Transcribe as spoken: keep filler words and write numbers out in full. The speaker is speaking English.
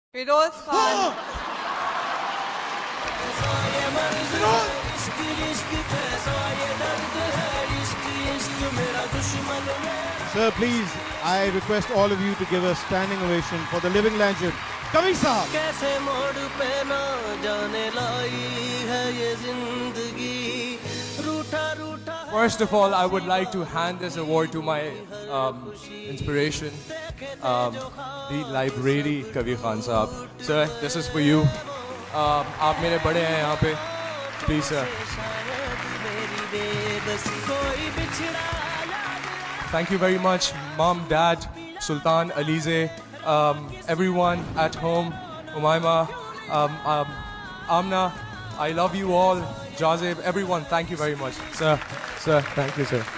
Feroze Khan. Sir, please, I request all of you to give a standing ovation for the living legend, Kavi Sahab. First of all, I would like to hand this award to my um, inspiration, um, the library, Kavi Khan Sahab. Sir, this is for you. Um, आप मेरे बड़े हैं यहाँ पे. Please, sir. Thank you very much, Mom, Dad, Sultan, Alize, um, everyone at home, Umaima, um, um, Amna. I love you all. Jazib, everyone, thank you very much. Sir, sir, thank you, sir.